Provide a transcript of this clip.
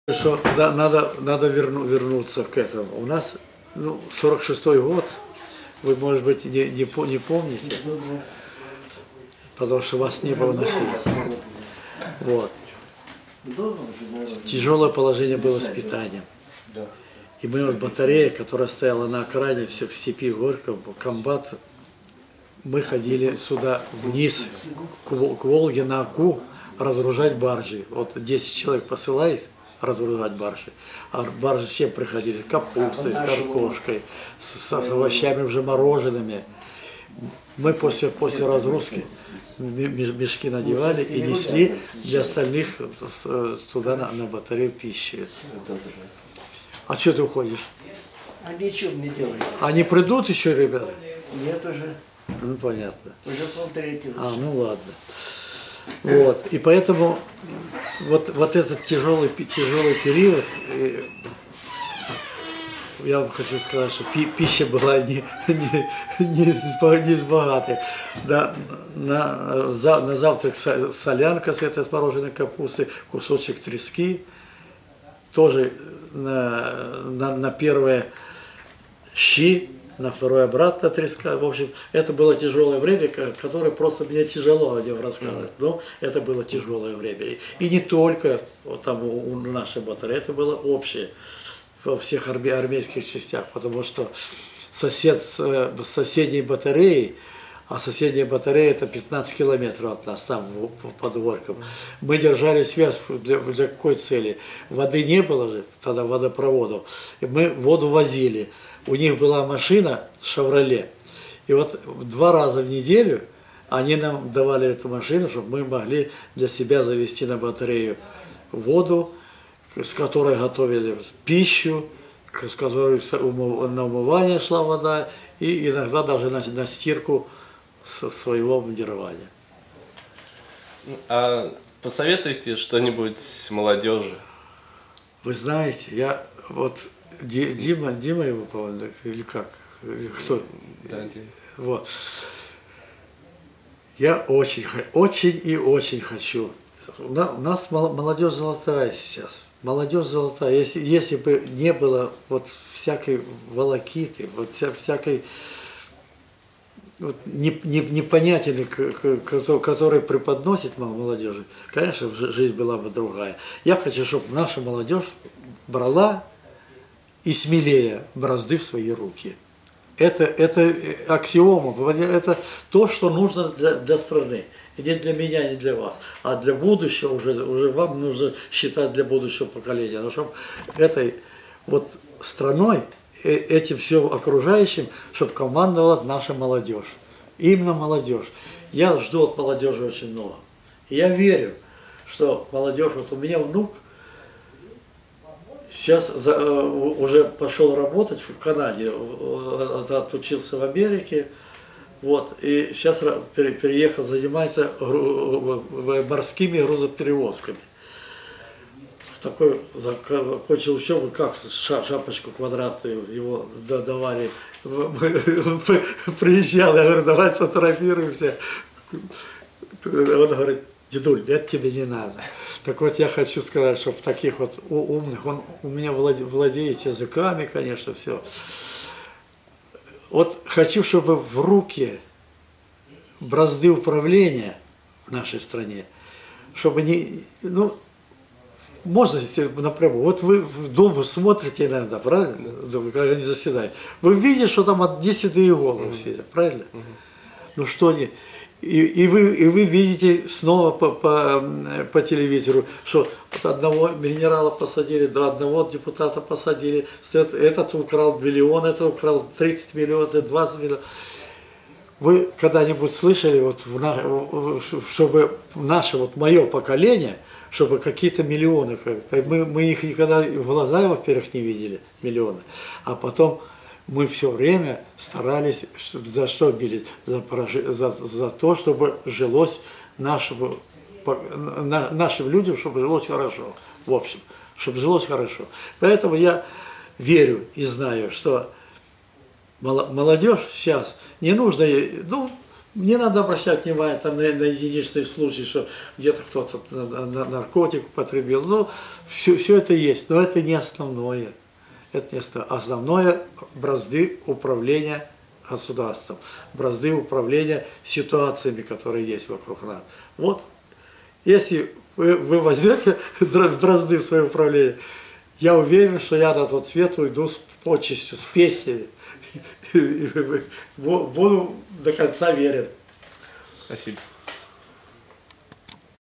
Что, да, надо вернуться к этому. У нас 46-й год, вы, может быть, не помните, потому что вас не было на свете. Вот. Тяжелое положение было с питанием. И мы вот батарея, которая стояла на окраине в степи Горького, комбат, мы ходили сюда вниз, к Волге, на Аку, разгружать баржи. Вот 10 человек посылает разгружать баржи. А баржи все приходили с капустой, с картошкой, с овощами уже мороженными. Мы после разгрузки мешки надевали и несли для остальных туда на батарею пищи. А что ты уходишь? А ничего не делают. Они придут еще, ребята? Нет уже. Ну, понятно. Уже полтретьего. А, ну ладно. Вот. И поэтому вот этот тяжелый период, я хочу сказать, что пища была не из богатых. На завтрак солянка с этой смороженной капусты, кусочек трески, тоже на первое щи, на второе обратно треска. В общем, это было тяжелое время, которое просто мне тяжело о нем рассказывать. Но это было тяжелое время. И не только вот там у нашей батареи, это было общее во всех армейских частях, потому что сосед с соседней батареей, а соседняя батарея это 15 километров от нас, там под Горьком. Мы держали связь для какой цели? Воды не было же, тогда водопроводов. И мы воду возили. У них была машина «Шевроле». И вот 2 раза в неделю они нам давали эту машину, чтобы мы могли для себя завести на батарею воду, с которой готовили пищу, с которой на умывание шла вода, и иногда даже на стирку своего мундирования. А посоветуйте что-нибудь молодежи? Вы знаете, я вот Дима его, по-моему, или как? Кто? Да, Дима. Вот. Я очень хочу. У нас молодежь золотая сейчас. Молодежь золотая. Если бы не было вот всякой волокиты, вот всякой вот непонятен, который преподносит молодежи, конечно, жизнь была бы другая. Я хочу, чтобы наша молодежь брала и смелее бразды в свои руки. Это аксиома, это то, что нужно для страны. И не для меня, не для вас. А для будущего уже вам нужно считать для будущего поколения. Но чтобы этой вот страной, этим все окружающим, чтобы командовала наша молодежь. Именно молодежь. Я жду от молодежи очень много. И я верю, что молодежь, вот у меня внук, сейчас уже пошел работать в Канаде, отучился в Америке, вот, и сейчас переехал, занимается морскими грузоперевозками. Такой закончил учебу, как шапочку квадратную его давали. Приезжал, я говорю, давай сфотографируемся. Он говорит: дедуль, это тебе не надо. Так вот, я хочу сказать, что в таких вот умных, он у меня владеет языками, конечно, все. Вот хочу, чтобы в руки бразды управления в нашей стране, чтобы не, ну, можно напрямую. Вот вы в дома смотрите иногда, правильно? Когда они заседают. Вы видите, что там одни седые головы сидят, правильно? Ну что они... И вы видите снова по телевизору, что вот одного генерала посадили, да, одного депутата посадили, этот украл миллион, этот украл 30 миллионов, 20 миллионов. Вы когда-нибудь слышали, вот, чтобы наше, вот мое поколение, чтобы какие-то миллионы, мы их никогда в глаза, во-первых, не видели, миллионы, а потом мы все время старались, за что били? За то, чтобы жилось нашим людям, чтобы жилось хорошо, в общем, чтобы жилось хорошо. Поэтому я верю и знаю, что молодежь сейчас, не нужно ей, ну, Не надо обращать внимание там, на единичные случаи, что где-то кто-то наркотик употребил. Ну, все это есть, но это не основное. Это не основное. Основное – бразды управления государством, бразды управления ситуациями, которые есть вокруг нас. Вот, если вы возьмете бразды в свое управление, я уверен, что я на тот свет уйду с почестью, с песнями. Буду до конца верен. Спасибо.